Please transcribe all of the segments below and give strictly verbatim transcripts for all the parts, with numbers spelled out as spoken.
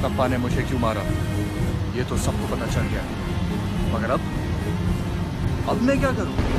Kappa ने मुझे क्यों मारा ये तो सबको पता चल गया, मगर अब अब मैं क्या करूं?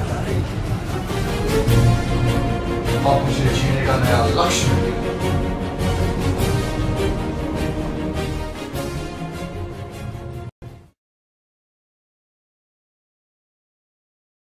आप मुझे जीने का नया लक्ष्य मिलेगा।